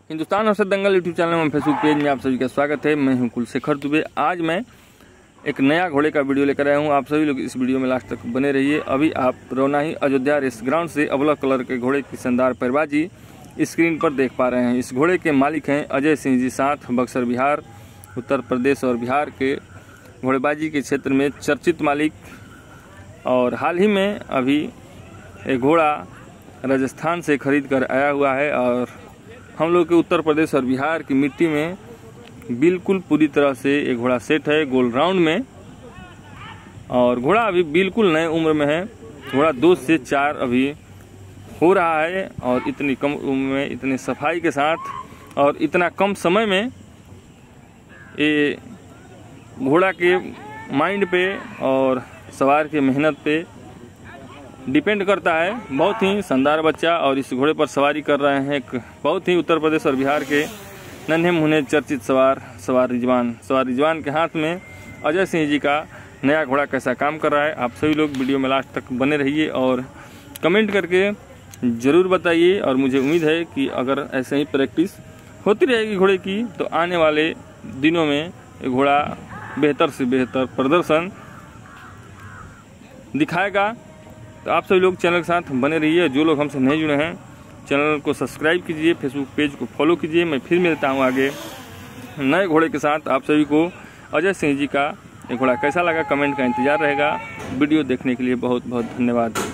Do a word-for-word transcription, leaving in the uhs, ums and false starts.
Hindustan Harshad Dangal YouTube channel में Facebook page में आप सभी का स्वागत है। मैं हूं कुलशेखर दुबे। आज मैं एक नया घोड़े का वीडियो लेकर आया हूं। आप सभी लोग इस वीडियो में लास्ट तक बने रहिए। अभी आप रोनाही अयोध्या रेस ग्राउंड से अबलक कलर के घोड़े की शानदार पैरबाजी स्क्रीन पर देख पा रहे हैं। इस घोड़े के मालिक हैं अजय सिंह जी साथ बक्सर बिहार, उत्तर प्रदेश और बिहार के घोड़ेबाजी के क्षेत्र में चर्चित मालिक। और हाल ही में अभी एक घोड़ा राजस्थान से खरीद कर आया हुआ है और हम लोग के उत्तर प्रदेश और बिहार की मिट्टी में बिल्कुल पूरी तरह से एक घोड़ा सेट है गोल राउंड में। और घोड़ा अभी बिल्कुल नए उम्र में है। घोड़ा दो से चार अभी हो रहा है और इतनी कम उम्र में इतनी सफाई के साथ और इतना कम समय में ये घोड़ा के माइंड पे और सवार के मेहनत पे डिपेंड करता है। बहुत ही शानदार बच्चा और इस घोड़े पर सवारी कर रहे हैं एक बहुत ही उत्तर प्रदेश और बिहार के नन्हे मुन्ने चर्चित सवार सवार रिजवान सवार रिजवान के हाथ में अजय सिंह जी का नया घोड़ा कैसा काम कर रहा है। आप सभी लोग वीडियो में लास्ट तक बने रहिए और कमेंट करके ज़रूर बताइए। और मुझे उम्मीद है कि अगर ऐसे ही प्रैक्टिस होती रहेगी घोड़े की तो आने वाले दिनों में घोड़ा बेहतर से बेहतर प्रदर्शन दिखाएगा। तो आप सभी लोग चैनल के साथ बने रहिए। जो लोग हमसे नहीं जुड़े हैं चैनल को सब्सक्राइब कीजिए, फेसबुक पेज को फॉलो कीजिए। मैं फिर मिलता हूं आगे नए घोड़े के साथ। आप सभी को अजय सिंह जी का ये घोड़ा कैसा लगा कमेंट का इंतजार रहेगा। वीडियो देखने के लिए बहुत बहुत धन्यवाद।